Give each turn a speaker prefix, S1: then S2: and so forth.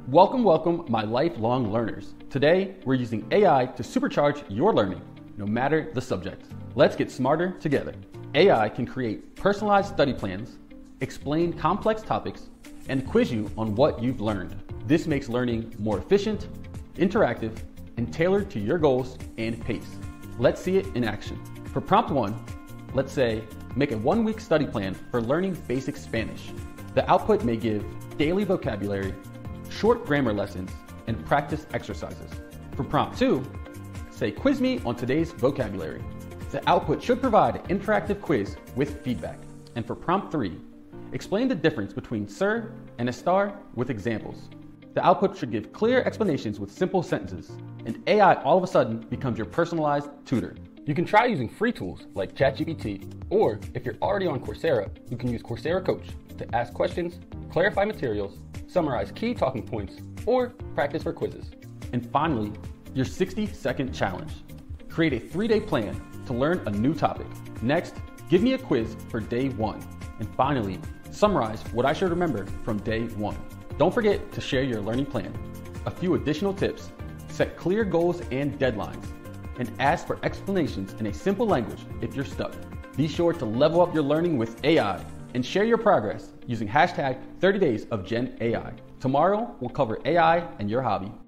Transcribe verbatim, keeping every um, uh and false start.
S1: Welcome, welcome, my lifelong learners. Today, we're using A I to supercharge your learning, no matter the subject. Let's get smarter together. A I can create personalized study plans, explain complex topics, and quiz you on what you've learned. This makes learning more efficient, interactive, and tailored to your goals and pace. Let's see it in action. For prompt one, let's say, make a one-week study plan for learning basic Spanish. The output may give daily vocabulary, short grammar lessons, and practice exercises. For prompt two, say, quiz me on today's vocabulary. The output should provide an interactive quiz with feedback. And for prompt three, explain the difference between sir and estar with examples. The output should give clear explanations with simple sentences, and A I all of a sudden becomes your personalized tutor. You can try using free tools like ChatGPT, or if you're already on Coursera, you can use Coursera Coach to ask questions, clarify materials, summarize key talking points, or practice for quizzes. And finally, your sixty second challenge. Create a three-day plan to learn a new topic. Next, give me a quiz for day one. And finally, summarize what I should remember from day one. Don't forget to share your learning plan. A few additional tips: set clear goals and deadlines, and ask for explanations in a simple language if you're stuck. Be sure to level up your learning with A I and share your progress using hashtag thirty days of Gen A I. Tomorrow, we'll cover A I and your hobby.